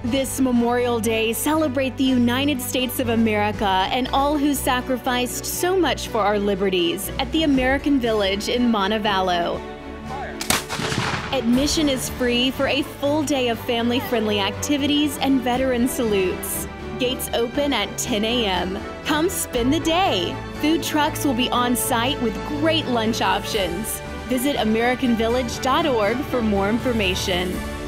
This Memorial Day, celebrate the United States of America and all who sacrificed so much for our liberties at the American Village in Montevallo. Admission is free for a full day of family-friendly activities and veteran salutes. Gates open at 10 a.m. Come spend the day. Food trucks will be on site with great lunch options. Visit AmericanVillage.org for more information.